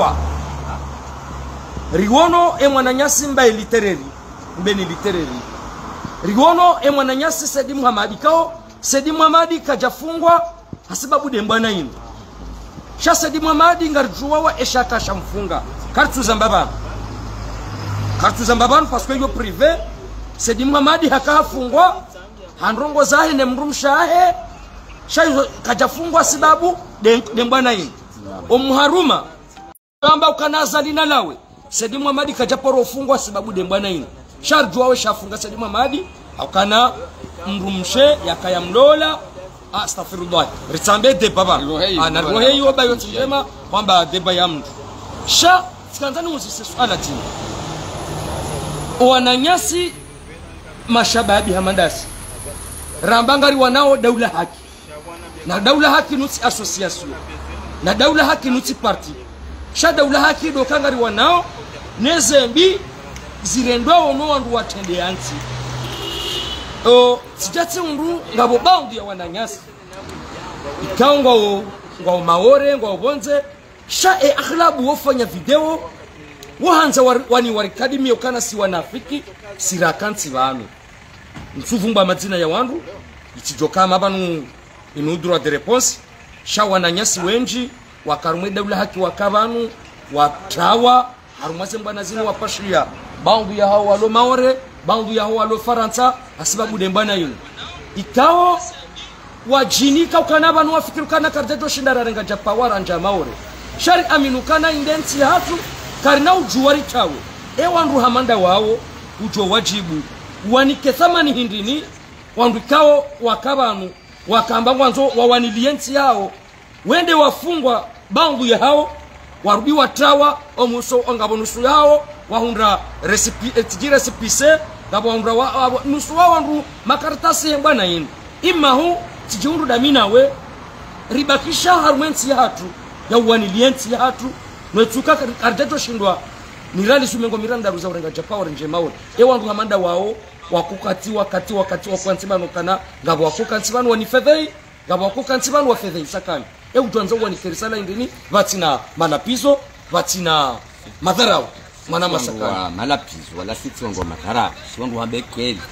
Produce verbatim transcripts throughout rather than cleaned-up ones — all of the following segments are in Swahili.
shajua rigono e mwananyasi mba literary mbeni literary rigono e mwananyasi Saidi Muhammad kao Saidi Muhammad kajafungwa sababu dembana ino sha Saidi Muhammad ngarjua wa eshaka shamfunga kartu zambaba kartu zambaba parce que yo privé Saidi Muhammad hakafungwa handrongo zahe ne mrumshahe sha kajafungwa sababu dembana ino omharuma kamba ukanazalina lawe Saidi Muhammad kajaporo ufungwa sababu dembana ino sharjua we shafunga Saidi Muhammad akana mrumshe yakaya mlola astaghfirullah ritambe de baba ana rohe yo bayo tjema kwamba deba ya mtu sha sikanzani muzisi swala tini wananyasi mashababi hamandasi rambangari wanao daula haki na daula haki nuti association na daula haki nuti party sha daula haki do kangari wanao nezembi zirendwa ono wandu watende anti o sijati undu ngabo bound ya wananyasi ikaongo ngo maore ngo bonze sha e akhlabu wofanya video wahanza wani warikadimi okana si wanafiki sirakanti banu msuvumba mazina ya wandu ichijoka mabanu inudro de response sha wananyasi wenji wakarumwe daula haki wakabanu watawa harumaze mbana zini wapashia bound ya hao walo maore bandu ya walo Faransa asibabu dembana yino ikao wajinika ukanaba no wafikirukana kardedo shindara renga japawara anja maore shari aminukana indenti hatu karina ujuwari tawe e wandu hamanda wao ujo wajibu wanike thamani hindini wandu ikao wakabanu wakamba mwanzo wawanilienti yao wende wafungwa bandu ya hao warubi watawa omuso ongabonusu yao wahundra recipe etijira recipise ngabo wahundra wa nusu wa wandu makaratasi bwana yin imahu tijundu damina we ribakisha harumenti ya hatu ya uwanilienti ya hatu nwetuka kardeto shindwa nirali sumengo miranda ruza urenga japawa nje mawe e wandu hamanda wao wakukati wakati wakati wakwansibano kana ngabo wakukansibano wanifedhei ngabo wakukansibano wafedhei sakani e utuanza wani kerisala indini vatina malapizo vatina madharau mwana masakani malapizo wala siti wangu madharau si wangu hambe kweli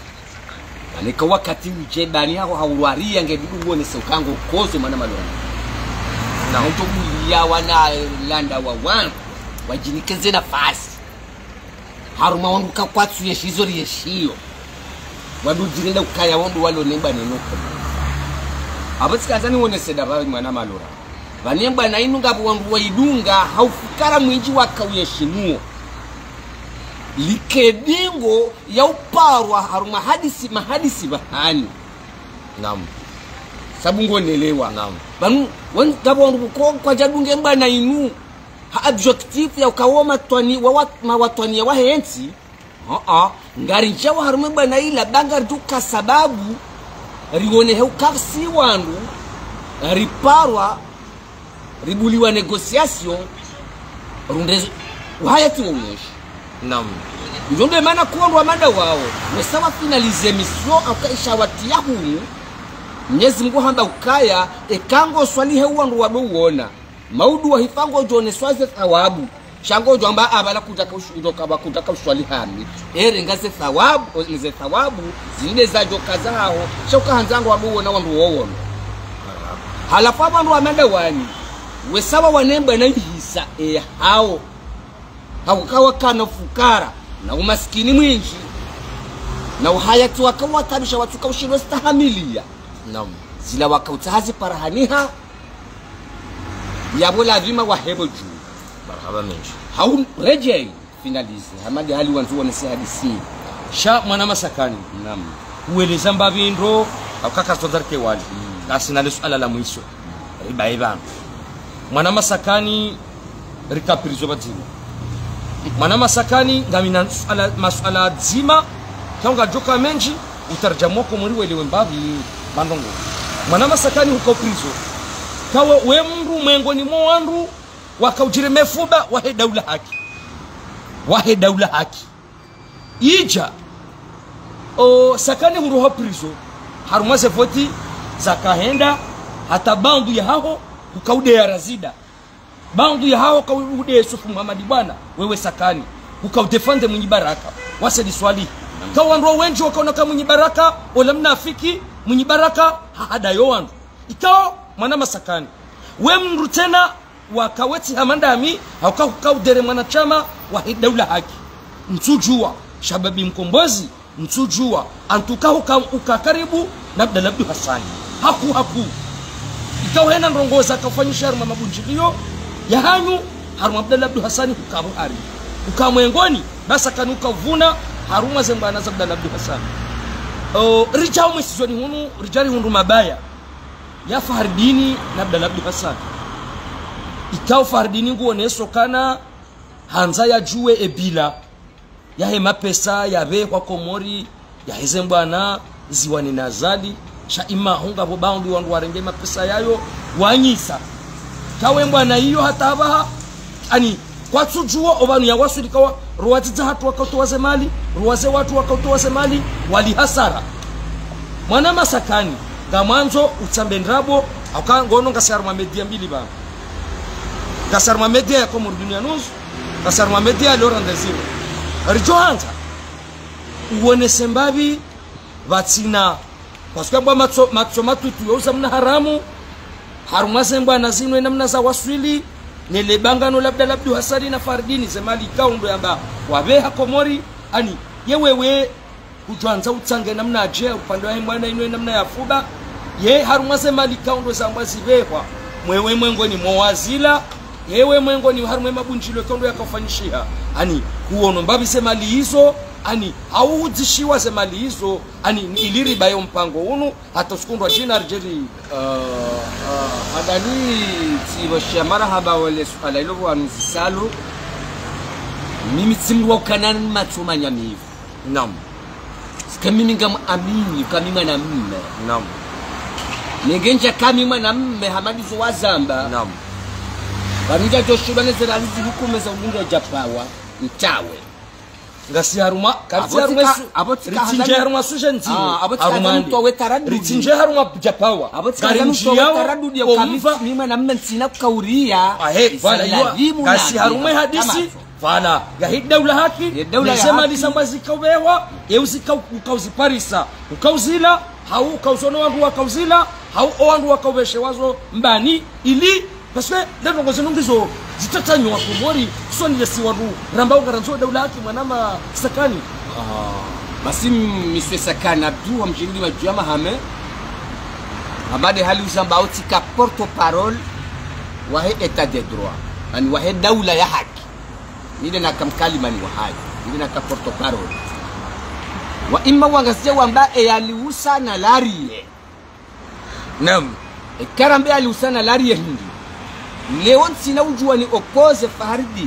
anika wakati ujebani hao haurwaria ngebidu uone seukango kozo mwana malona na utobulia wana landa wa wangu wajinikeze nafasi haruma wangu kakwatsu yeshizo yeshio wadujirinda ukaya wandu walo nemba nenuko abatsikazani wone seda bawe mwana malora vanemba na inu ngabo wandu waidunga haufukara mwinji wakawiyeshinuo likedingo ya uparwa haruma hadisi mahadisi bahani naam sabungo nelewa naam banu wan ngabo wandu ko kwa jadunge mba na inu ha objectif ya ukawoma twani wa mawatwani ya wahensi a a ngari njawa haruma mba na ila bangar duka sababu rione heu kasi wandu riparwa ribuliwa negociation runde wahayati wonyeshi naam njonde maana kuondwa manda wao mesawa finalize mission akaisha watia humu Mwenyezi Mungu hamba ukaya ekango swali heu wandu wadouona maudu wa hifango jone swaze thawabu shango jamba abala kutaka ushudoka bakutaka uswali hami ere ngaze thawabu nize thawabu zile za joka zao shoka hanzango wabuona wandu wowono halafu abandu amenda wani wesawa wanemba na hisa e hao haukawa kana fukara na umaskini mwingi na uhayati wakawa tabisha watuka ushiro stahamilia naam zila wakautahazi parahaniha yabola vima wa hebo juu marhaba menji hau rejei finalize hamadi hali wanzu wanese hadisi sha mwana masakani naam ueleza mbavindro akaka tozarke wali asina swala la mwisho riba ibana mwana masakani rikaprizo batini mwana masakani ngamina swala maswala zima kanga joka menji utarjamoko muri welewe mbavi bandongo mwana masakani huko prizo kawa we mndu mwengoni mwa wandu wakaujire mefuba wahe daula haki wahe daula haki ija o sakani huruho prizo harumaze voti zakahenda hata bandu ya hao ukaude ya razida bandu ya hao kaude Yusufu Muhammad bwana wewe sakani ukaudefende mwenye baraka wase ni swali kawa ndo wengi wakaona kama mwenye baraka wala mnafiki mwenye baraka hadayo wandu ikao mwana masakani we mndu tena wakaweti hamandami au kaudere mwanachama wa daula haki mtujua shababi mkombozi mtujua antukao ukakaribu na Abdalla Abdu Hassani haku haku ikao hena ndongoza kafanyisha haruma mabunjilio ya hanyu haruma Abdalla Abdu Hassani hukabu hari ukamwengoni basa kanuka vuna haruma zembana za Abdalla Abdu Hassani o rijao mwisizoni hunu rijari hundu mabaya ya Fahardini na Abdalla Abdu Hassani ikao Fahardini nguoneso kana hanza ya juwe ebila ya hema pesa ya be kwa komori ya hezembana ziwani nazali sha ima hunga bo bandu wandu warenge mapesa yayo wanyisa kawe mbwana hiyo hata abaha ani kwa tujua obanu ya wasu likawa ruwaziza hatu wakautoa zemali ruwaze watu wakautoa zemali wali hasara mwana masakani nga mwanzo utsambe ndrabo auka ngono ngasaruma media mbili ba ngasaruma media ya komori dunia nusu ngasaruma media ya lora ndeziro rijohanza uone sembabi vatsina kwa sababu matso matso matutu yoza mna haramu haruma semba nazinwe namna za waswili nele bangano labda Abdu Hassani na Fahardini zemali kaundo yamba wabeha komori ani yewewe kutwanza utsange namna aje upande wa mwana inwe namna ya fuba ye haruma semali kaundo zamba zibehwa mwewe mwengo ni mwazila yewe mwengo ni haruma mabunjilo kaundo yakafanyishia ani kuono mbabi semali hizo ani hauzishiwa zemali hizo ani iliri bayo mpango unu hata sikundwa jina arjeri uh, uh, adani tibosha marahaba wale swala ilo wanusalo mimi tsimwa kanani matuma nyamivu nam sikamimi ngam amini kamima na mme nam negenja kamima na mme hamadi zo wazamba nam banija joshibane zeralizi hukume za ulingo japawa mtawe ngasi haruma kasi haruma ritinje haruma sujenzi haruma ritinje haruma japawa garinji yao kamisa mimi na mme sina kauria ahe wala hiyo kasi haruma hadisi wala gahid daula haki nisema lisambazi kawewa yeusika ukauziparisa ukauzila hau ukauzono wandu wakauzila hau wandu wakaweshe wazo mbani ili parce que ndendo ngozi nungizo zitatanywa komori soni lesi wandu ramba ugaranzo daula haki mwanama sakani ah basi Monsieur Sakani Abdu wa mjini wa Jama Hame amade hali usamba utika porte parole wa état de droit ani wa daula ya haki nile na kamkalima ni wa haki nile na porte parole wa imma wangazia wamba e aliusa na larie nam e karambe aliusa na larie hindi leo sina ujua ni oppose Fahardini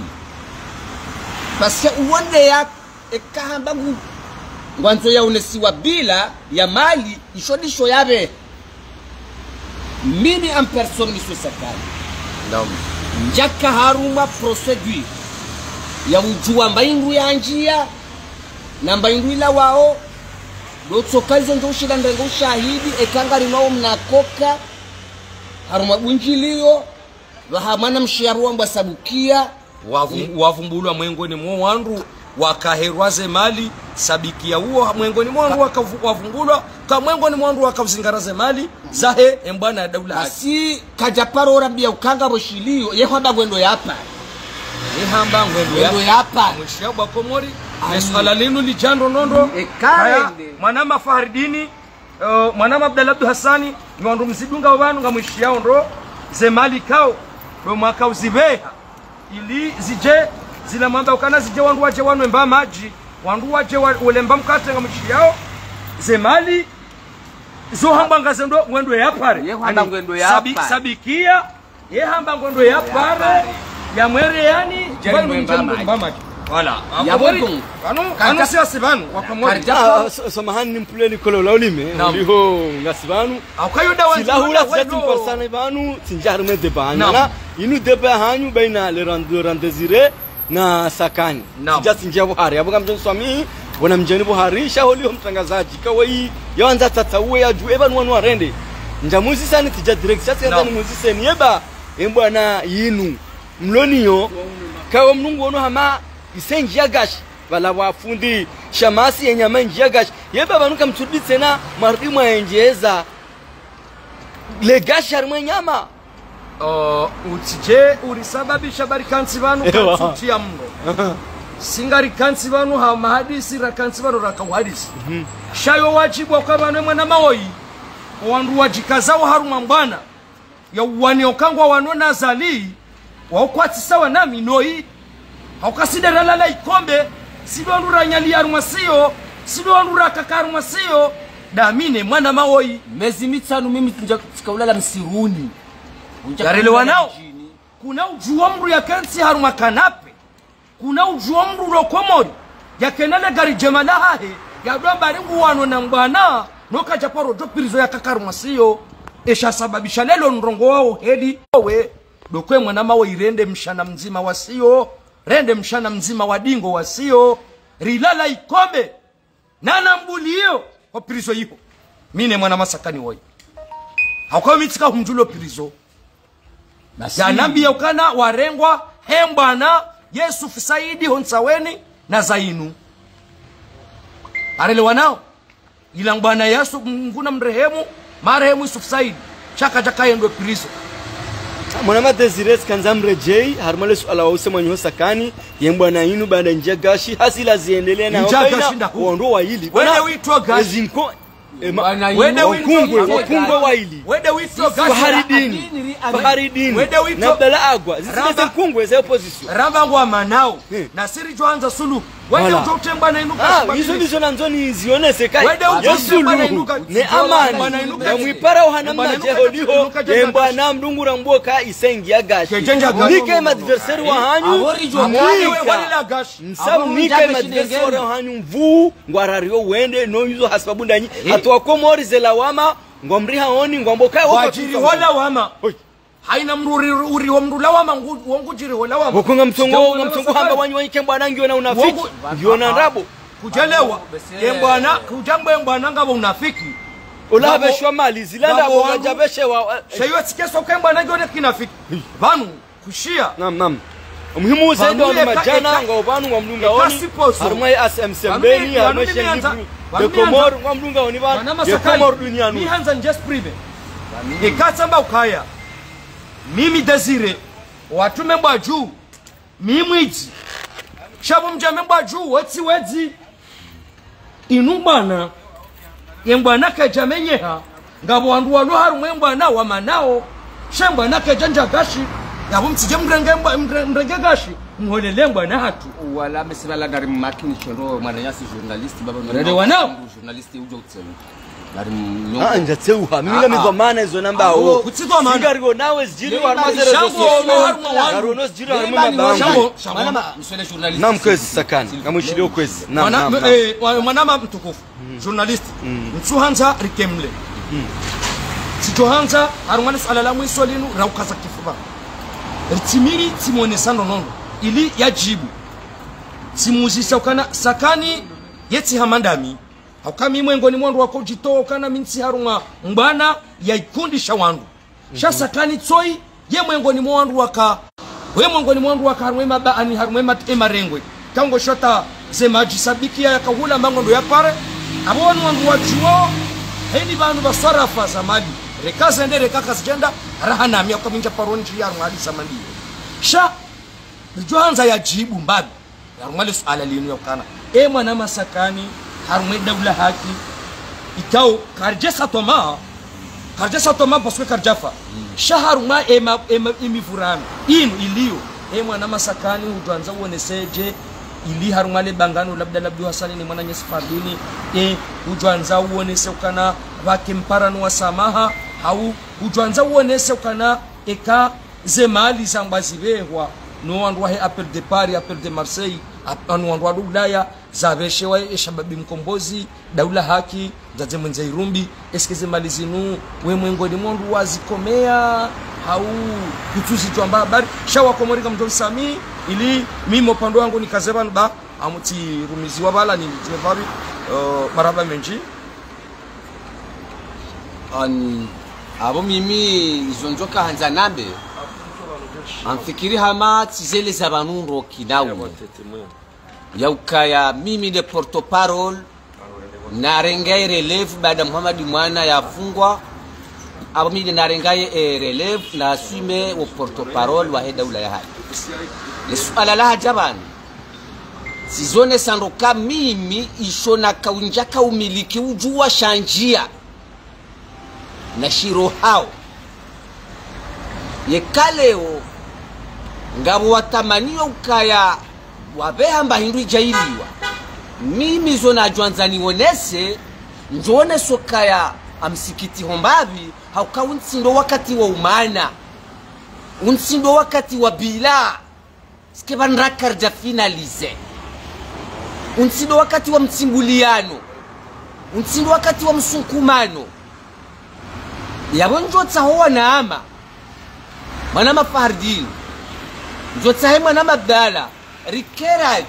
parce que uone ya ekahamba ngu ngwanzo ya unesiwa bila ya mali ishodisho yabe mimi en personne Monsieur Sakani nam njaka haruma procedure ya ujua mbaingu ya njia na mbaingu ila wao dotsokazo ndo shida ndengo shahidi ekangari nao mnakoka haruma bunjilio wahamana mshiaru wamba sabukia wavumbulwa mwengoni mwa wandu wakaherwaze mali sabikia huo mwengoni mwa wandu wakavumbulwa ka mwengoni mwa wandu wakazingaraze mali zahe embwana ya daula asi kajaparo rabia ukanga boshilio yehamba gwendo yapa yehamba gwendo yapa mshaba komori swala linu lijando nondo ekarende mwanama Fahardini uh, mwanama Abdalla Abdu Hassani ni wandu mzidunga wanu ngamwishiao ndo zemali kao do mwaka uzibeha ili zije zina mwamba ukana zije wandu waje wanwe mba maji wandu waje ulemba mkate ngamwishi yao zemali zo hamba ngazendo ngwendo ya pare hamba ngwendo ya sabi, sabikia ye hamba ngwendo ya pare ya mwere yani ngwendo mba maji wala yabongo kanu kanu si asibanu wakamori samahani nimpuleni kolo laulime ndiho ngasibanu akayo dawa silahula zetu persana banu sinjarme de bana inu deba hanyu baina le rando randezire na Sakani sija sinja Buhari abuga mjeni swami wana mjeni Buhari shaholi mtangazaji kawai yaanza tatawe ya juu eba nwanwa rende njamuzi sana tija direct sasa ndani muzi seni eba embwana yinu mloniyo kawo mnungu ono hama isenjia gashi wala wafundi shamasi yenyama njia gashi yeba banuka mtudi tena mardi mwaenjeza le gashi harimwe nyama uh, utije urisababisha barikansi banu kansutia mno singari kansi banu ha mahadisi rakansi banu rakawhadisi mm -hmm. shayo wajibwa kwa banu mwana maoyi wandu wajikazao haruma mbwana ya uwani okangwa wanona zali waukwati sawa nami noi haukasida lala ikombe sido ndura nyali arumasiyo sido ndura kakarumasiyo damine mwana maoyi mezi mitano mimi tunja tukaulala msiruni yarelewa nao kuna ujuwa mru ya kansi haruma kanape kuna ujuwa mru rokomori ya kenele gari jemala he ya doba ringu wano na mbana noka japaro dopirizo ya kakarumasiyo esha sababisha lelo nrongo wao hedi we dokwe mwana mawe irende mshana mzima wasio rende mshana mzima wadingo wasio rilala ikombe nana mbulio kwa pirizo hiyo mine mwana masakani woi haukawa mitika humjulo pirizo ya nambi ya ukana warengwa hembana Yesu fisaidi honsaweni na zainu arele wanao ilang bana Yesu mnguna mrehemu marehemu Yusuf Said chaka chaka yendo pirizo mwana madezires kanza mrejei harmale suala wa usema nyo sakani yembwa na inu banda njia gashi hasila ziendelea na baina uondo wa hili wende witwa gashi zinko wende wakungwe wakungwe wa hili wende witwa gashi faharidini faharidini wende witwa nabdala agwa zisibete kungwe za opposition ramba ngwa manao na siri joanza sulu wende utotemba na inuka ah hizo ndizo nanzoni zionese kai Yesu ne amani na mwipara uhana mnaje holiho yembwa na mdungura mboka isengia gashi nike madversari wa hanyu walila gashi msamu nike madversari wa hanyu mvu ngwarario wende no yuzo hasababu ndanyi atuwa komori zelawama ngomriha oni ngomboka wajiri wala wama haina mruri uri wa mrula wama wongujiri wala wama wakunga mtongo mtongo hamba wanyu wanyi kembwana ngio na unafiki ngio na ndabo kujelewa kembwana kujambo mbwana ngabo unafiki ulabeshwa mali zilanda abo ngajabeshewa sheyo sikeso kembwana ngio ne kinafiki banu kushia nam nam muhimu zaidi wa majana ngao banu ngomlunga oni harumai asm sembeni harumai shengi de komor ngomlunga oni banu de komor dunia nu ni hanza just prive ikatamba ukaya mimi Desire watume mbwa juu mimwiji shabu mjame mbwa juu wati wedi inumbana yembwana kajamenyeha ngabo wandu wanu harumwe mbwana wa manao shembwana kajanja gashi ngabo mtije mrenge mrenge gashi mholele mbwana hatu wala mesibala ngari makini chero mwana yasi journalist baba mwana wanao journalist ujo kutselu ah njatsewa mimi na mivamana izo namba o kutitwa mana ngarigo nawe zjiri wa mazere garono zjiri wa mabango mwana mswele journalist nam kwezi sakani ngamushilio kwezi nam nam eh mwanama mtukufu journalist mtsuhanza rikemle sijohanza harumana salala mwisolinu raukaza kifuba ritimiri timone sando nono ili yajibu simuzisha ukana sakani yeti hamandami haukami mwengoni mwandu wako jitoa kana minsi harunga mbana ya ikundi shawandu shasa kani tsoi ye mwengoni mwandu waka we mwengoni mwandu waka harumema baani harumema ema rengwe kango shota zemaji sabikia ya kahula mangondo ya pare abonu mwandu wajuo heni banu basarafa zamadi rekaza ende rekaka zijenda rahana miya kwa minja paronji ya rungali samandi sha nijohanza ya jibu mbabi ya rungali suala linu ya ukana e mwana masakani harumwe dawla haki ikao karjesa toma karjesa toma baswe karjafa shaharuma ema ema imifurano inu iliyo e mwana masakani ujanza uoneseje ili haruma le bangano labda labda hasani ni mwana nyesi fardini e ujanza uonese ukana wake mparano wa samaha au ujanza uonese ukana eka zemali zambazibehwa no wandu wahe appel de Paris appel de Marseille anu wandu wadu Ulaya zabeshewa eshababi mkombozi daula haki zaze mwenze irumbi eskize malizinu we mwengoni mwandu wazikomea au kutuzi tuamba habari shawa komorika mtu sami ili mimi upande wangu nikazeba ba amuti rumizi wabala ni timevabi uh, maraba menji ani abo mimi zonjoka hanza nambe amfikiri hama tizele za banundo kinawu ya ukaya mimi de porto parole na rengai releve baada Muhammad mwana yafungwa abo mimi na rengai e releve na assume au porto parole wa daula ya hadi le suala la jabani sizone sandoka mimi ishona kaunjaka umiliki ujua shanjia na shiro hao yekaleo ngabo watamaniwa ukaya wabehamba hindu jailiwa mimi zona jwanzani wonese njone sokaya amsikiti hombavi hauka unsindo wakati wa umana unsindo wakati wa bila skeba nrakarja finalize unsindo wakati wa mtsimbuliano unsindo wakati wa msunkumano yabonjo tsahowa naama mana mafardini njotsa he mana mabdala rikeradi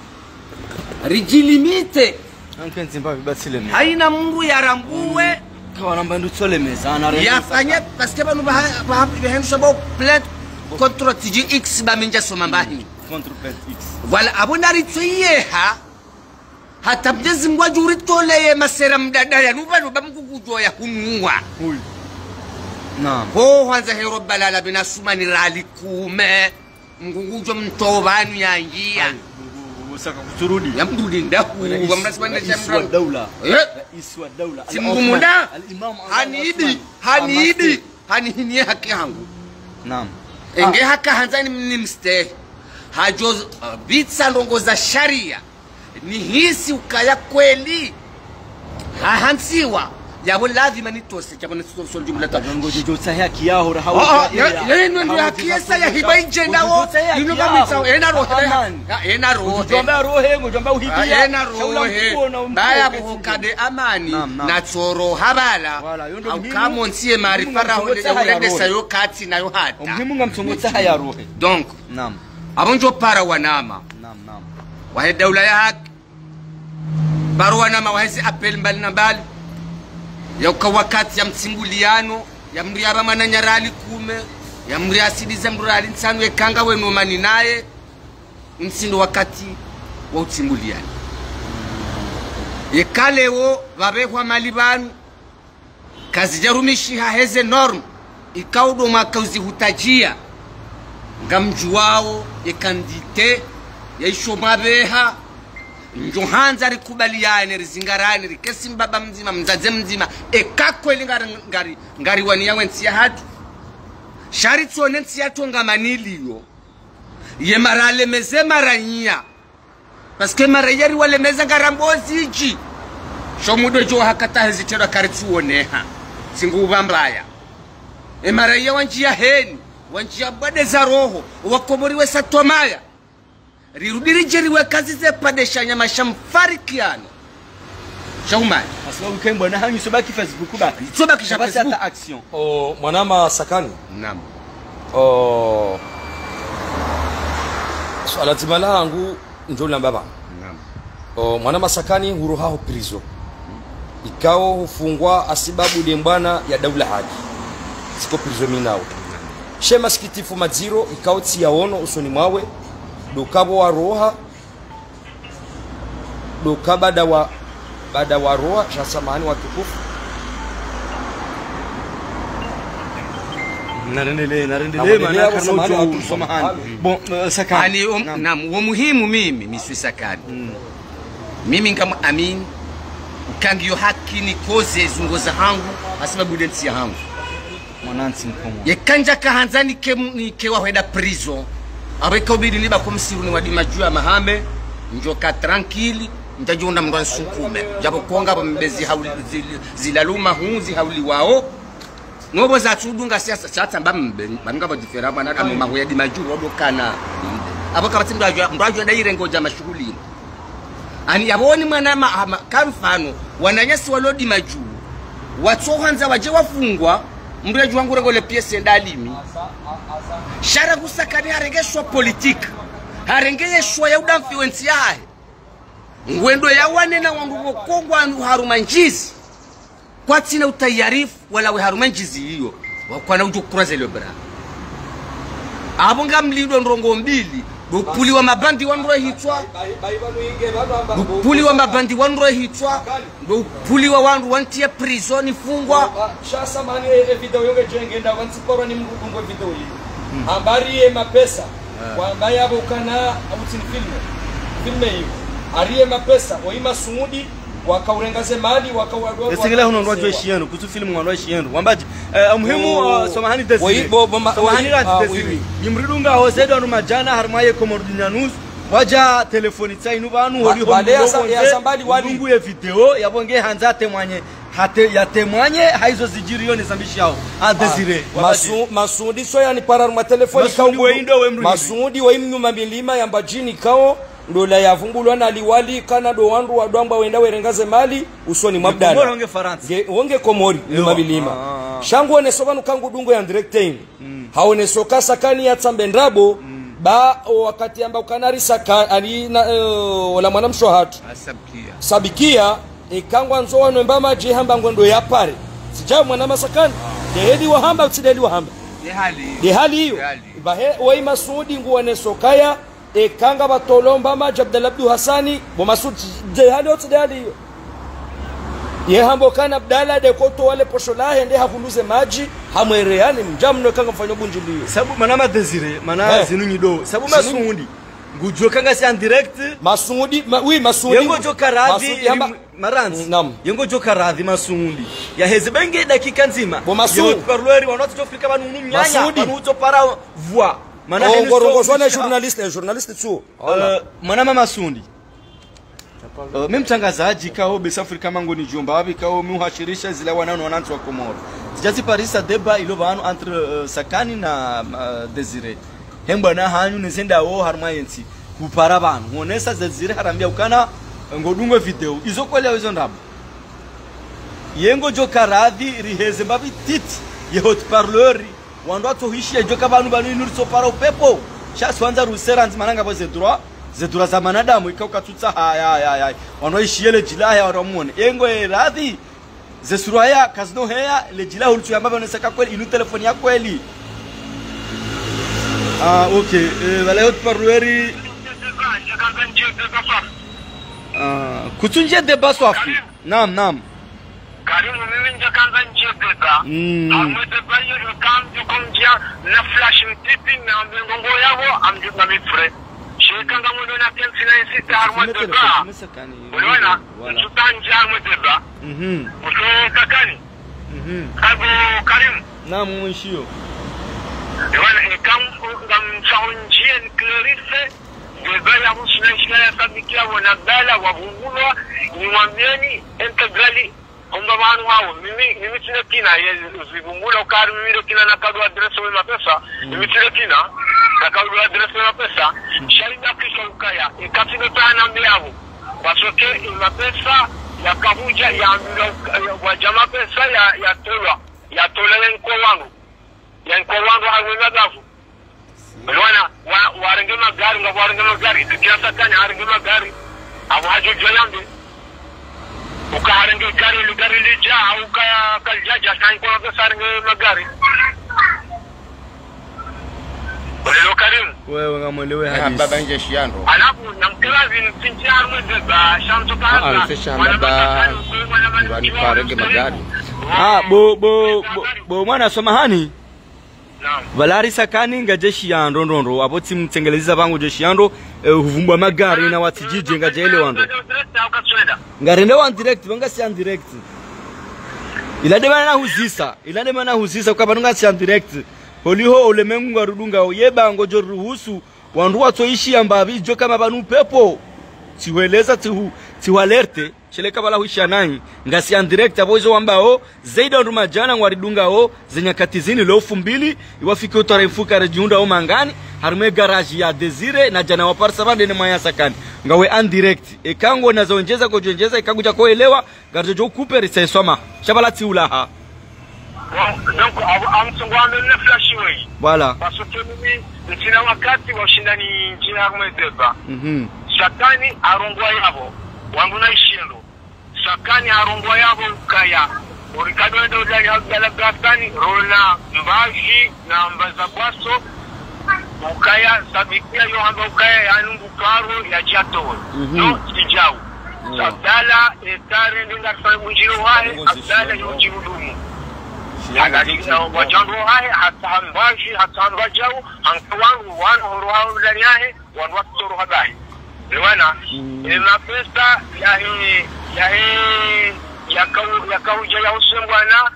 rijilimite anke nzimba bibasile me haina mungu yarambuwe kwa namba ndutsole mezana yafanye paske banu ba behenso bo plet contre T G X ba minja somambahi contre plet X wala abonari tsoyeha hata mjezi ngwaju ritoleye masera mdada ya nuba nuba mkukujo ya hunwa huyu naam ho hanza hero balala binasumani ralikume mkukujo mtobanu ya njia usaka kuturudi ya mdudi ndaku wa mnasibanda shamra daula eh iswa daula simumunda hanidi hanidi hanini haki yangu naam enge haka hanzani mnimste hajo bitsa ndongo za sharia ni hisi ukaya kweli hahansiwa yabo lazima nitose cyabone solution jumla ta ngo jojo sahi kiyaho rahawo yeno ndio akiyesa ya hibaije nawo yino bamitsa ena rohe ena rohe jomba rohe ngo jomba uhibia ena rohe baya buhokade amani na tsoro habala au kama nsie maarifa raho de sayo kati nayo hata umhimu ngamtsongotsa haya rohe donc naam abonjo para wanama naam naam wa daula ya haki barua nama wahisi apel mbali na mbali ya wakati ya mtsinguliano ya mri ya bamana nyarali kume ya mri asidize mrali nsanu ekanga wenu mani naye msindo wakati wa utsinguliano yekaleo babehwa malibanu kazi jarumishi haheze norm ikaudo makauzi hutajia ngamjuwao yekandite yaisho mabeha njohanza rikubaliane rizingarane rikesi mbaba mzima mzaze mzima ekakwe lingari ngari ngari wani yawe ntsiya hatu shari tsone ntsiya tonga maniliyo ye marale meze maranya paske marayeri wale meze ngarambozi ichi shomudo jo hakata hezitero karitsuoneha singubambaya e maraya wanjia heni wanjia bade za roho wakomoriwe satomaya rirudiri jeriwe kazi ze padesha nyama shamfarikiano shaumai aswa ukembo na hanyu sobaki Facebook baki sobaki sha Facebook action o mwanama sakani naam o swala timala angu njola baba naam o mwanama sakani huruha ho prison ikao hufungwa asibabu de mbwana ya daula haji siko prison minao shema sikitifu maziro ikao tsiyaono usoni mwawe dokabo wa roha dokabada wa bada wa roha shasamani watukufu narendele narendele maana kama ujo samahani bon sakani naam wa muhimu mimi miswi sakani mimi ngam amin ukangiyo haki ni koze zungoza hangu asibabu densi ya hangu mwanansi mkomo yekanja kahanzani ke ni ke waheda prison abeka ubidi liba kumsiru ni wadima jua mahame njoka tranquille ntajunda mndwa nsukume jabo kuonga pa mbezi hauli zilaluma hunzi hauli wao ngobo za tudunga siasa chata mbambe banunga ba difera bana kama mahoya di majuru odokana abaka batindu ajwa mrajwa daire ngoja mashughuli ani yaboni mwana ma kamfano wananyasi walodi majuru watsohanza waje wafungwa mreju wangu regole piese ndalimi shara kusakani harengeshwa politika harengeshwa ya udamfluence yahe ngwendo ya wane na wangu kongwa haruma njizi kwa tina utayarifu wala we haruma njizi hiyo wakwana ujo kuraza ile bra abonga mlindo ndongo mbili bupuliwa mabandi wanro hitwa bupuliwa mabandi wanro hitwa bupuliwa wanru wantie prison fungwa shasa mani e video yonge jengenda wantsiporo ni mrungo video hii habari ye mapesa kwa mbaya bukana abutini filme filme hiyo ariye mapesa oima sumudi wakaurengaze mali wakawadwa esigela huno ndo jeshi yenu kutu filmu ngwa jeshi yenu wambaji muhimu somahani desiri somahani rati desiri yimridunga hosedo anu majana harmaye komordinanus waja telefoni tsainu banu holi holi ya sambali wali ndungu ye video yabonge hanza temwanye hate ya temwanye haizo zijiriyo ni zambishi yao a desire masu masudi so yani pararu ma telefoni kaungu masudi wa imnyuma milima yamba jini kao ndola yavumbulwa na liwali kana do wandu wadwamba wenda werengaze mali usoni mabdala komori onge faransa onge komori nyuma milima ah, ah. Shangu one sobanu kangu dungo ya directing mm. Haone soka sakani ya tsambendrabo mm. Ba wakati amba ukanari saka ali na uh, wala mwanamsho hatu asabikia sabikia ikangwa nzo wano mbama je hamba ngondo ya pare sijao mwanama sakani ah. Dehedi wa hamba utsideli wa hamba dehali dehali hiyo bahe wai masudi nguone sokaya e kanga batolomba maji Abdalabdu Hasani bo Masud je hali ote dali hiyo ye hambo kana Abdalla de koto wale posho lahe nde hakuluze maji hamwereani mjamno kanga mfanyo bunjiliyo sabu manama desire mana hey. Zinu nyido sabu Masudi ngujo kanga si en direct Masudi ma, oui Masudi yengo joka radhi maranzi yengo joka radhi Masudi ya hezebenge dakika nzima bo Masudi parleur wanoto tofika banu nyanya banu to para voix mana oh, ngorongo zone journaliste journaliste tu uh, manama Masundi uh, mimi mtangazaji kao Best Africa mango ni jomba wapi kao mimi uhashirisha zile wanano wanantu wa Komoro sijazi parisa deba ilo banu entre uh, Sakani na uh, Desire hemba na hanyu nizenda wo harmayensi kupara banu honesa Desire harambia ukana ngodungwe video izo kwele izo ndabo yengo joka radhi riheze mbabi titi yehot parleur wando atohishia joka banu banu inuriso para upepo shasi wanza ruseranzi mananga bo zedura zedura za manadamu ikauka tutsa haya haya haya wando ishiele jilaya waramuone yengo radhi zesuraya kazno heya le jila ultu yamba bano saka kweli inu telefoni ya kweli ah okay eh wala hot parlueri ah kutunje de baswafi naam naam Karimu mimi nje kanza nje bega. Amwete bayo kamju kumjia na flash mtipi na mgongo yao amju na mifre. Shika ngamo na tensi na sita harma bega. Unaona? Tutanja amwete bega. Mhm. Uso kakani. Mhm. Kago Karimu. Naam mwishio. Unaona ikam ngam chaunjie Clarice. Bega ya msina shina sabikia wana bala wabungulwa ni mwambieni integrali Omba manu wao mimi mimi tine kina ye zibungula ukari mimi kina na kadu address wa mapesa mimi tine kina na kadu address wa mapesa shaida kisha ukaya ikatino tana mbiavu basoke mapesa ya kabuja ya wa jamaa pesa ya ya tola ya tola yenko wangu yenko wangu hawe nadafu bwana wa warenge magari nga warenge magari kiasi kanya warenge magari abu hajo joyambe ukaharenge gari gari lija au ka kaljaja kan ko na sarenge magari Wale Karimu wewe ngamwelewe hadithi baba nje shiando alafu namklazi ntinjia mweze ba shamto kaza ah sesha baba wani parenge magari ah bo bo bo mwana somahani naam Valari Sakani nga jeshi ya ndondondo aboti mtengeleza bangu jeshi yando huvumbwa magari na watijije nga jele wando ngarende wa direct banga si direct ilade bana huzisa ilade bana huzisa kwa banunga si direct holiho ulemengu ngarudunga oyeba ngojo ruhusu wandu watoishi ambabi jo kama banu pepo tiweleza tu tiwalerte chele kabala huisha nani ngasi en direct abozo ambao zaida nduma jana ngwaridunga o zenyakatizini lofu mbili iwafike utarefuka rejiunda o mangani harume garage ya Desire na jana waparsa bande ne maya Sakani ngawe en direct e kango nazoongeza kujonjeza ikaguja koelewa garjo kupe risesoma shabala tiulaha donc amtsungwana na flash way voilà parce que mimi ntina wakati wa ushindani nchini Armedeba mhm Sakani arongwa yabo wangu na ishindo Sakani arongwa yabo ukaya urikado ndo ndani ya Afghanistan rola mbaji na mbaza kwaso ukaya sabikia yo hamba ukaya yanungu karo ya jato no sijau sabdala etare ndinga sabunjiro hae abdala yojihudumu wajambo hae hata hambashi hata hambajau hankawangu wanu huruhau ndani yahe wanu wakitoro habahi liwana ina pesa yahe yahe yakauja ya usembwana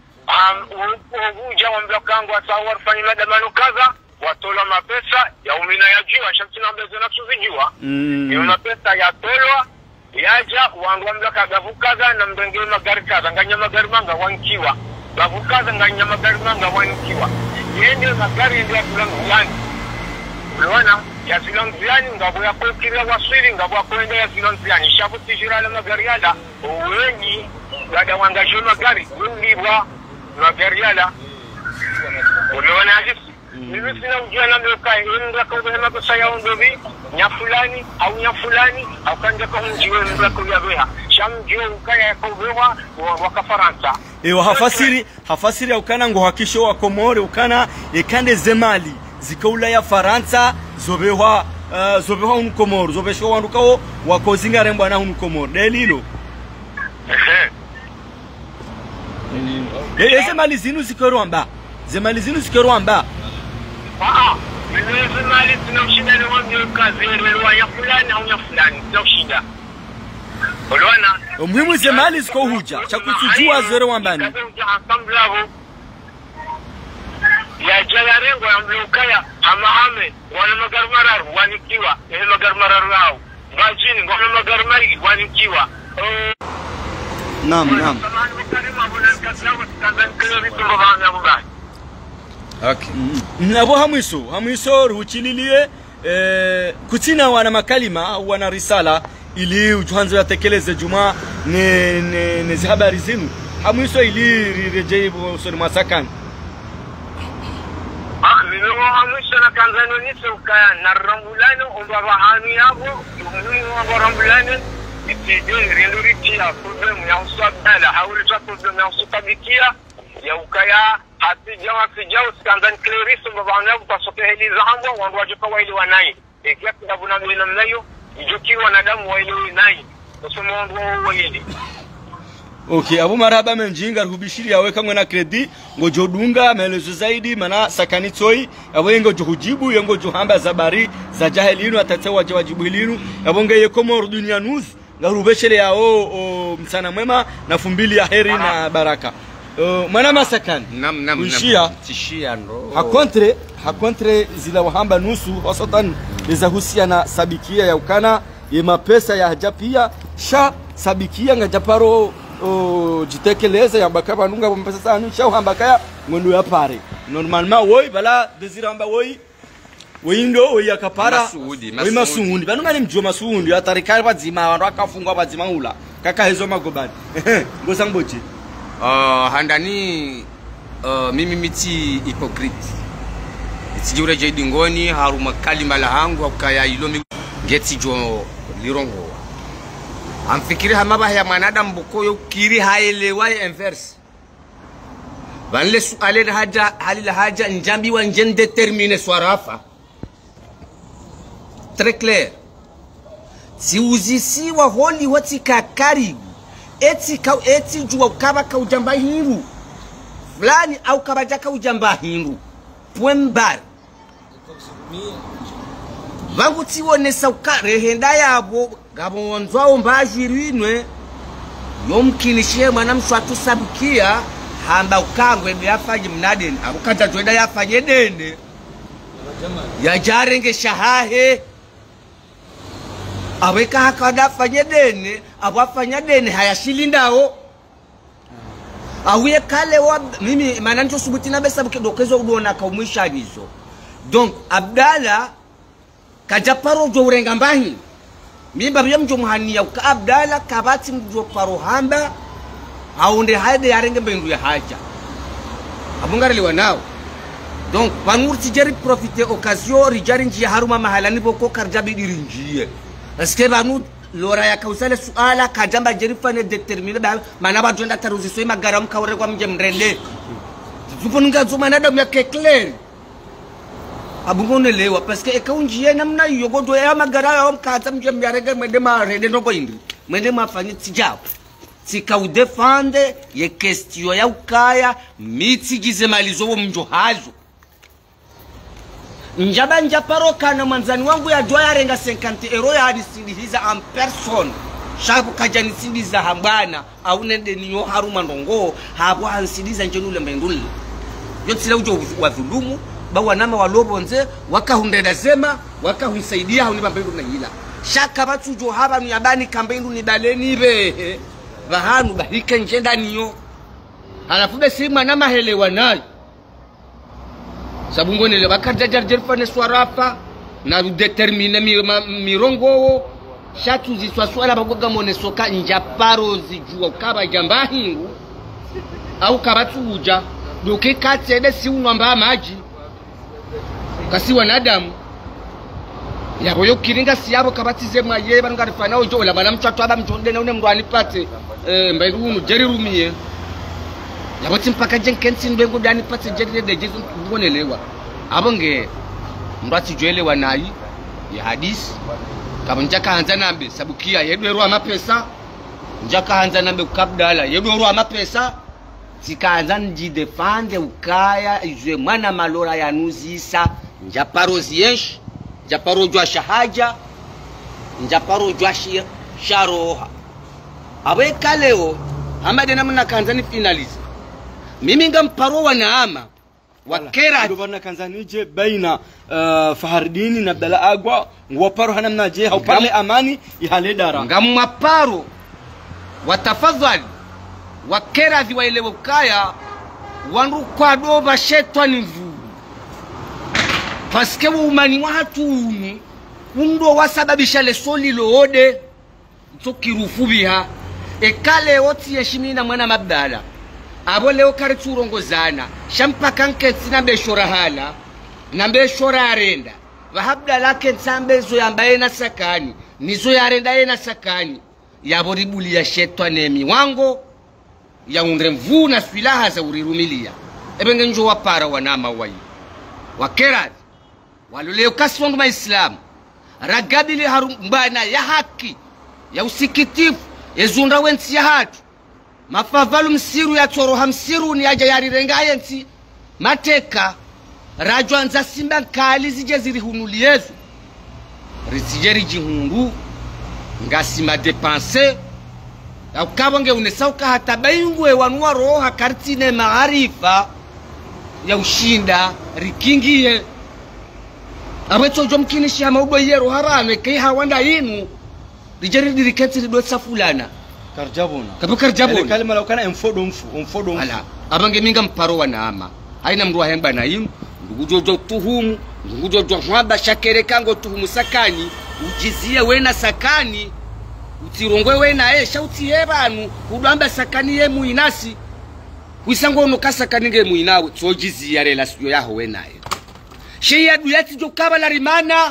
uvuja wamblakangu watawar fanyila damano kaza watola mapesa ya umina ya jiwa shamtina mbezo na tuzijua iyo mapesa ya tolwa yaja wangu wamblaka gavukaza na mbenge magari kaza nganya magari manga wankiwa gavukaza nganya magari manga wankiwa yende magari ndia kulangiani uliwana ya zilangiani ngabo ya kukiria wasiri ngabo ya kuenda ya zilangiani shabu tishirala magari yala uwenyi gada wangasho magari undiwa magari yala uliwana hisi mimi sina ujua na mlokai inda kwa uhema pesa ya undobi nya fulani au nya fulani au kanja kwa unjiwe mbla kwa beha shamjio ukaya ya kwa beha waka Faransa ewa hafasiri hafasiri ya ukana ngo hakisho wa Komore ukana ekande zemali zikaula ya Faransa zobewa uh, zobewa unu Komoro zobesho wandukawo wakozinga rembo na unu Komoro delilo ehe zemali zinu zikorwamba zemali zinu zikorwamba ah mimi mali tunamshinda ni wangu kazi ile ya fulani au ya fulani tunamshinda uliona muhimu zemali ziko huja cha kutujua zere wambani ya jalarengo ya mlukaya hamahame wana magarmararu wanikiwa ile magarmararu hao bajini wana magarmari wanikiwa naam naam okay nabo hamwiso hamwiso ruchililie eh kutina wana makalima wana risala ili ujuhanzo yatekeleze juma ne ne, ne habari zinu hamwiso ili rirejeibo sori masakani ah mimi hamwiso na kanzano niso kaya na rambulano omba bahani yabo mimi wa rambulano itide renduritia problem ya usabala hawulita problem ya usutabikia ya ukaya hatija wasijao skandan cleris mbabana kupasoke hili zahambo wandu wajuka waili wanai ekia kudabuna mwina mnayo ijuki wanadamu waili wanai kusumo wandu waili okay abu maraba menjinga rubishiri yawe kamwe na kredi ngojodunga maelezo zaidi mana sakanitoi awe ngo juhujibu yengo juhamba zabari za jahilinu atatewa jawajibu hilinu abonge yekomo dunia news ngarubeshele yao o, msana mwema na fumbili ya heri Aha. na baraka uh, mana masakani nam nam ushia tishia ndo hakontre hakontre zila wahamba nusu hosotan za husiana sabikia ya ukana ye mapesa ya hajapia sha sabikia ngajaparo o jitekeleza ya bakaba nunga mpesa sana sha hamba kaya ngondo ya pare normalement woi bala desira hamba woi Windo oya kapara masuudi masuudi masuudi banunga ni mjo masuudi atarikari bazima wandu akafungwa bazima ula kaka hezo magobani ngoza mboje uh, handani uh, mimi miti hypocrite itijure jedi ngoni haruma kalima la hangu akaya ilomi ngeti jo lirongo amfikiri hamaba ya mwanadamu bukoyo kiri haelewa inverse banle suale haja halila haja njambi wa njen determine swarafa très clair si uzisi wa holi wati kakari eti ka eti jua kaba ka ujamba hindu fulani au kabaja ka ujamba hindu point bar vangu tiwone saukare henda yabo gabo wanzwao mbajirwinwe yomkinishie mwana mswatu sabukia hamba ukangwe byafanye mnadeni abukanja joida yafanye dende ya jarenge shahahe aweka hakada fanye dene abafanya dene hayashilindao awiye kale wa mimi mananjo subutina besa bukedokezo udona ka umwisha bizo donc Abdala kajaparo jo urenga mbahi mimba bya mjo muhani ya ka Abdala kabati mjo paro hamba aunde haide yarenge mbendu ya haja abungari wanao donc panurti jeri profiter occasion rijari njia haruma mahala ni boko karjabi dirinjie parce que banu lora ya kausale suala kajamba jeri fane determiner ba manaba jonda taruzi so magara mkawre kwa mje mrende tuponunga zuma nada mya clair abungonelewa parce que ekaunjie namna hiyo godo ya magara ya mkaza mje mjarege mwende marende ndogo indi mwende mafanye tijao tika udefande ye kestio ya ukaya mitigize malizo mjo hazo njaba njaparoka na manzani wangu ya doya renga cinquante euro ya hadisindihiza en personne shabu kajani sindiza hambana au nende niyo haruma ndongo hapo hansindiza njenule mbendule yotsila ujo wa dhulumu bawa nama walobonze wakahundeda zema wakahunsaidia hauni bambendu na hila shaka batujo haba ni abani kambendu ni baleni be bahanu bahike njenda niyo halafube sima na mahelewa nayo sabungo nile bakajajar jerfane swarafa na determine mirongo shatu ziswaswala bagoga mone soka njaparo zijua ukaba jambahingu au kabatu uja duke katede si unwamba maji kasi wanadamu yabo yokiringa siyabo kabatize mwaye bangarifana ojo la bana mchato aba mjonde na une mndo anipate eh mbairunu jeri rumie yabo timpaka jenkensi mbengo dani pate jeri de jesu ngonelewa abonge mrati joelewa nayi ya hadisi kabunjaka hanza nambe sabukia yedwero amapesa njaka hanza nambe ukabdala yedwero amapesa tikaanza njidefande ukaya izwe mwana malora ya nuzisa njaparo ziyesh njaparo jwa shahaja njaparo jwa sharoha aweka leo hamade namna kanzani finalize mimi ngamparo wanaama wakera ndio bana kanzani je baina uh, Fahardini na Abdalla Agwa ngwaparo hanamna je haupale amani ihale dara ngamaparo watafadhali wakera viwaelewa kaya wandu kwa doba shetani mvu paske umani watu unu undo wasababisha lesoli loode tokirufu biha ekale oti yeshimina mwana mabdala abo leo kare turongozana shampaka nketsi na beshora hala na beshora arenda vahabdala ketsambezo yambaye na sakani nizo yarenda yena sakani yabo ribuli ya shetani miwango ya undre mvu na silaha za urirumilia ebenge njo wapara wanama wayi wakera waloleo kasondu maislamu ragabili harumbana ya haki ya usikitifu ezunda wensi ya hatu mafavalu msiru ya toro hamsiru ni aja yari rengaye nti mateka rajwa nza simba kali zije ziri hunuliezu risijeri jihundu ngasima depanse ya ukabonge unesauka hata bayungwe wanuwa roha kartine maarifa ya ushinda rikingie aweto jomkinishi ya maubo yero harame kei hawanda inu rijeri diriketi rido safulana karjabona kabu karjabona ele kalima laukana emfodo mfu emfodo mfu ala abange minga mparo wanaama haina mruwa hemba na inu ngujojo tuhumu ngujojo hwaba shakere kango tuhumu sakani ujizie wena sakani utirongwe wena e shauti yebanu udamba sakani ye muinasi wisango nokasa kaninge muinawe tojizi ya relasio yaho wena e sheya duyati jokaba la rimana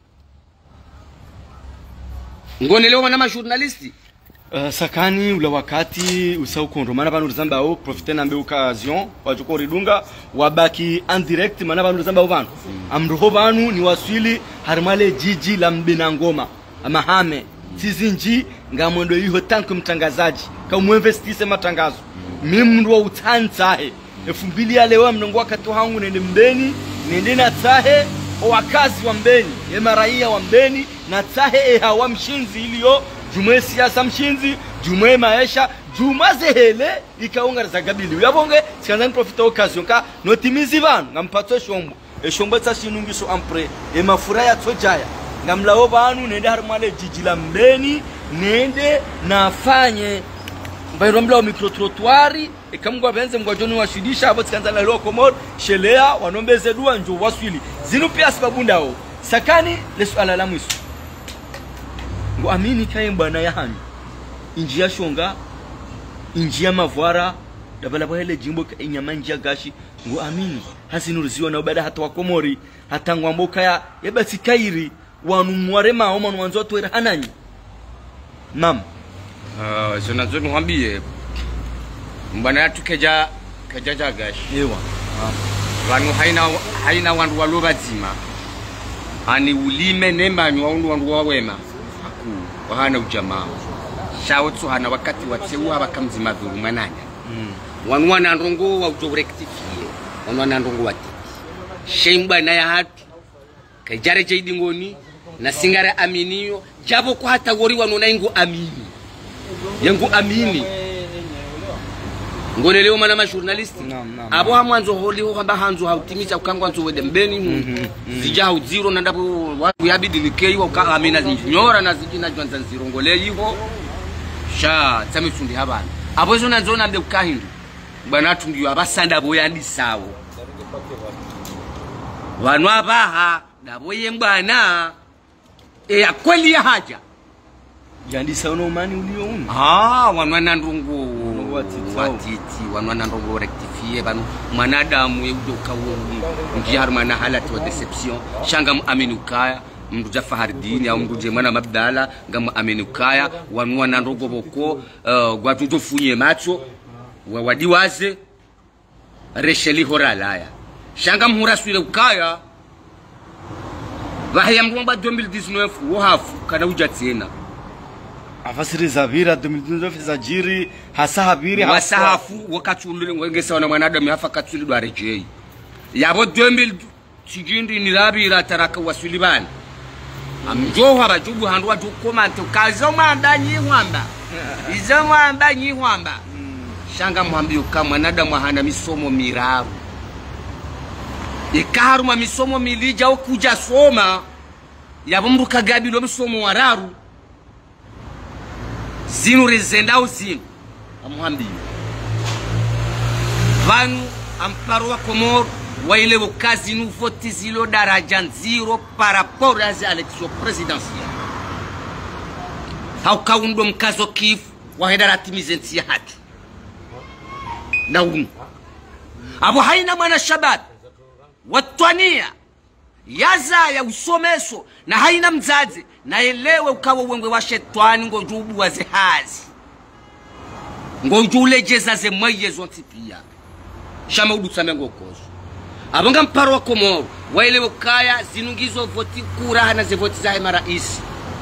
ngonelewa na majournalisti uh, sakani ula wakati usaukondo mana banu zamba au profiter na mbe occasion wajoko ridunga wabaki en direct mana banu zamba ovano mm. amruho banu ni waswili harmale jiji la mbinangoma amahame tizinji ngamwendo hiyo tanku mtangazaji kama investise matangazo mimi mndu wa utanzahe elfu mbili ya leo mnongo wakati wangu nende mbeni nende na tahe wakazi wa mbeni ema raia wa mbeni na tahe e hawa mshinzi iliyo jumwe siasa mshinzi jumwe maisha juma zehele ikaunga za gabili yabonge sikanzani profita occasion ka notimizi banu ngampato shombo e shombo tsashinungiso ampre e mafura ya tojaya ngamlao banu nende harumale jiji la mbeni nende nafanye mbairo mlao micro trottoir ekamgwa benze mgwajoni washidisha abo tsikanzana leo komor shelea wanombeze dua njo waswili zinu pia sababu ndao sakani lesuala la mwisu ngo amini kaye bwana yahanyu injia shonga injia mavwara dabala bahele jimbo ka inyama njia gashi ngo amini hasinuruziwa na ubada hata wakomori hata ngwamboka ya yabasi kairi wanu mwarema oma nwanzo twera hananyi mam ah uh, zona zona mwambie mbana yatu keja keja jagashi ewa Wanu haina haina wandu waloba zima. Ani ulime nemanyu wandu wandu wawema. Aku wahana ujamaa. Shaotso hana wakati watsewa bakamzima dhuru mananya. Mm. Wanu wana ndongo wa ujorectifie. Wanu wana ndongo wati. Shemba na ya hatu. Kajare jaidi ngoni na singara aminiyo jabo kwa hata wori wanu na ingu amini. Yangu amini. Ngone leo mana ma journalist abo ha mwanzo holi ho kamba hanzo hautimiza ukangwa nzo wede mbeni mu zija hu zero na ndapo watu yabidi likei wa ka amina zinyora na zijina jwanza zero ngole yiho sha tsamisundi habana abo zo nanzo na ndekukahindu bana tungiyo abasanda boyandi sawo wanu abaha dabo yembana e yakweli ya haja yandi sawo mani uliyouni ah wanwana ndungu watiti wanwana ndongo rectifier banu mwanadamu yudo kawo ngiar mana halati wa deception shanga aminukaya mndu Jafahardini au mndu Jemana Mabdala ngam aminukaya wanwana ndongo boko uh, gwatuto funye macho wadiwaze resheli horalaya shanga mhuraswile ukaya vahaya mromba deux mille dix-neuf wohafu kana ujatsena afasiri zavira deux mille dix-neuf za jiri hasa habiri wasahafu wakati ulule ngengesa wana mwanadamu hafa katsuli dwa rejei yabo deux mille chigindi nilabira taraka wasulibani amjoha bajubu handwa tukomante kazo mwamba nyihwamba izo mwamba nyihwamba shanga mwambi uka mwanadamu hana misomo miraru ikaruma misomo milija okuja soma yabo mru kagabilo misomo wararu zinu rezendao zinu amuhambi vanu amparo wa Komoro waile wakazi nu voti zilo daraja zero par rapport à l'élection présidentielle hauka undo mkazo kifu wahedara timizensi ya hatu na unu abo haina mwana shabab watwania yaza ya usomeso na haina mzazi na elewe ukawa wengwe wa shetwani ngojubu wa zehazi ngojule jeza ze mwaye zonti pia shama udutsame ngokozo abanga mparo wa Komoro waelewe kaya zinungizo voti kura na ze voti za marais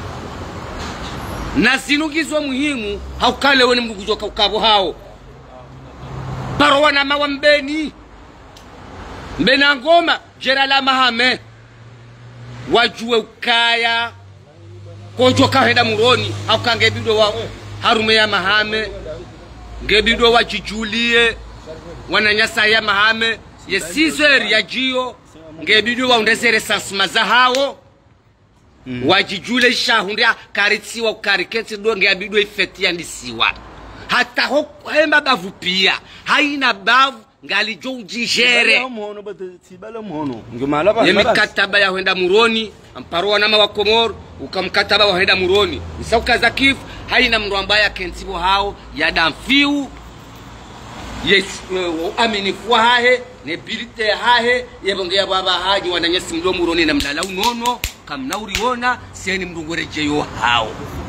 na zinungizo muhimu haukale woni mndu kujoka ukabo hao paro wana mawambeni mbena ngoma Gerala Mahame wajue ukaya kojo kahenda muroni aukange bido wa harume ya Mahame ngebido wa jijulie wananyasa ya Mahame ye sizeri ya jio ngebido wa undezere sansma za hao mm. wajijule shahundia karitsiwa ukariketi do ngebido ifetia ndisiwa hata ho hema bavu pia haina bavu ngali jo ujijere mhono batibala mhono ngomala ba yemikataba ya henda muroni amparo wana wa Komoro ukamkataba wa henda muroni isauka zakif haina mndu ambaye kensibo hao ya damfiu yes uh, aminifu hahe ne bilite hahe yebongea baba haji wananyesi mdo muroni na mdala unono kamnauri wona seni mndu ngoreje yo hao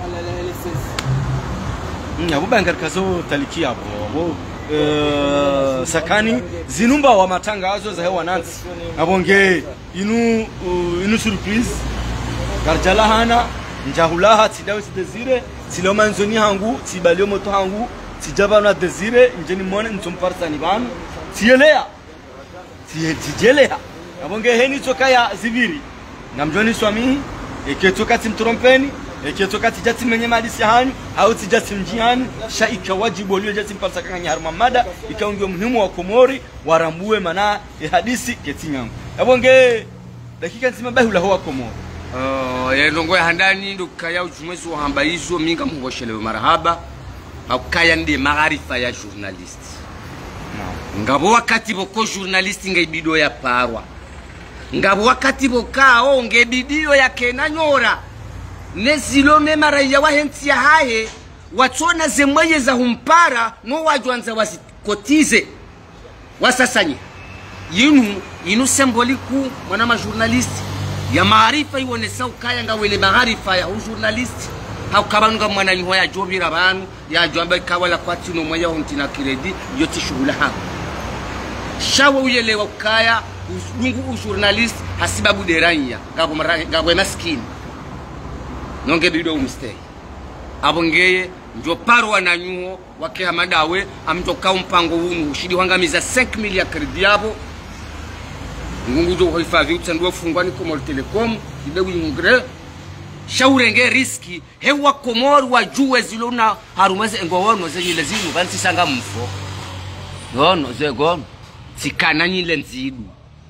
nyabo bangar kazo taliki abo abo Uh, sakani zinumba wa matangazo za hewa nansi abonge inu uh, inu surprise garjala hana njahulaha tidawe sidezire siloma nzoni hangu tibalio moto hangu tijaba na desire njeni mone ntumpartani banu tielea tijelea abonge heni tokaya zibiri namjoni swami eketoka timtrompeni eketoka tijati menye madisi hanyu au tijati mjihani sha ikawajibu walio jati mpalsa kanga nyaruma mada ikaungio muhimu wa Komori warambue mana e hadisi ketinyangu abonge dakika nzima bahi ulaho wa Komori uh, ya ndongo ya handani ndo kaya ujumwezi wa hamba hizo minga mhugoshelewe marahaba au kaya ndi maarifa ya journalist no. Ngabo wakati boko journalist ngaibido ya parwa ngabo wakati bokao ngebidio ya kenanyora nezilome maraya wahensi ya hahe watona zemweye za humpara no wajwanza wasikotize wasasanye yinu yinu symboliku mwana ma journalist ya maarifa iwonesa ukaya ngawele maarifa ya journalist haukabanunga mwana niho ya jobira banu ya jwamba kawala kwati no moya hontina kiredi yoti shughula hapo shawo uyelewa ukaya dungu journalist hasibabu deranya ngakwe maskini nonge bido umstay abongeye njo parwa na nyuo wake hamadawe amtoka mpango hunu ushidi wangamiza cinq millions kredi yabo ngunguzo hoifavi utsandwa fungwani Comor Telecom ibewu ngre shaurenge riski hewa Comor wajue zilona harumaze ngowono zenyile zinu bansi sanga mfo ngono zegono tikana nyile nzidu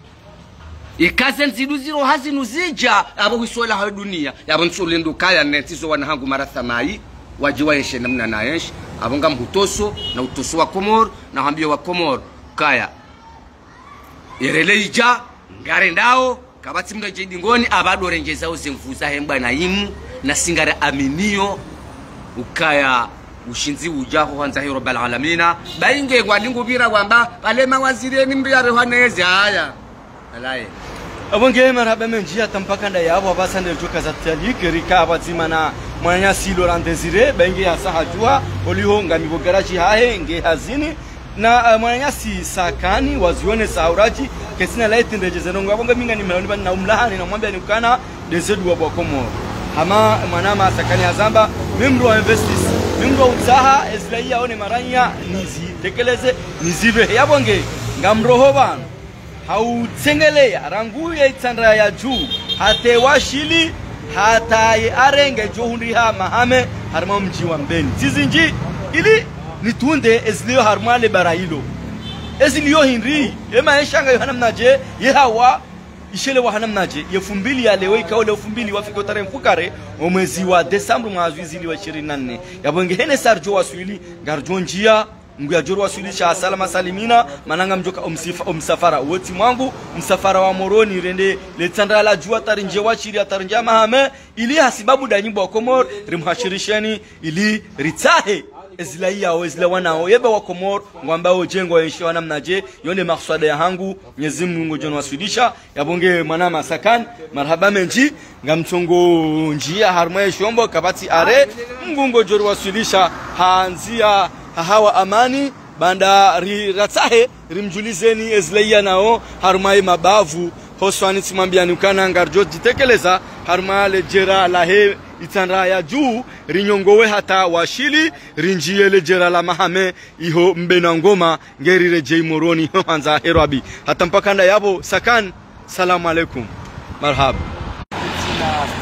ikaze nzidu ziro hazinu zija abo hisola ha dunia yabo nsolendo kaya netizo wana hangu mara thamai wajiwa yeshe namna na yesh abonga mhutoso na utoso wa Comor na hambio wa Comor kaya ireleija ngare ndao kabati mdo jedingoni abado rengeza uzemvuza hemba na imu na singare aminio ukaya ushinzi ujaho kwanza hiro bal alamina bainge ngwalingu bira kwamba pale mawazireni mbiyare hwaneze haya alaye abonge marhaba menjia tampaka nda yabo abasande joka za talike rika abazimana mwanya silo randezire bainge ya sahajua oliho ngami bogaraji hahe nge hazini na uh, mwananyasi sakani wazione sauraji kesina laiti ndejeze nongo abonga minga ni meloni bani na umlahani na mwambia ni ukana dezedu wa Comor hama mwanama sakani azamba mimru wa investis mimru wa utsaha ezlaia one maranya nizi tekeleze nizive yabonge ngamroho bana hautsengelea ranguye itsandra ya juu hate washili hata ye arenge johundi ha mahame harma mji wa mbeni tizinji ili nitunde ezliyo harmale barahilo ezliyo hinri ema eshanga yohana mnaje yehawa ishele wa hana mnaje elfu mbili ya lewe ikaole elfu mbili wafika tarehe mfukare mwezi wa Desemba mwezi zili wa ishirini na nne yabonge hene sarjo waswili garjo njia nguya joro waswili cha salama salimina mananga mjoka umsifa umsafara woti mwangu msafara wa moroni rende letandra la jua tarinje wa chiri atarinja mahame ili hasibabu danyimbo wa Comor rimhashirisheni ili ritahe ezlaia o ezla wanao yeba wa Comor ngwamba ojengo yesho namnaje yone makswada ya hangu Mwenyezi Mungu jono wasudisha yabonge manama sakan marhaba menji ngamtongo njia harma shombo kabati are ngungo joro wasudisha hanzia hawa amani banda riratahe rimjulizeni ezlaia nao harma mabavu hoswani simambia nukana ngarjo jitekeleza harma lejera lahe itandra ya juu rinyongowe hata washili rinjie lejera la mahame iho mbena ngoma ngeri rejei moroni hanza herabi hata mpaka nda yabo sakan salamu alaikum marhaba.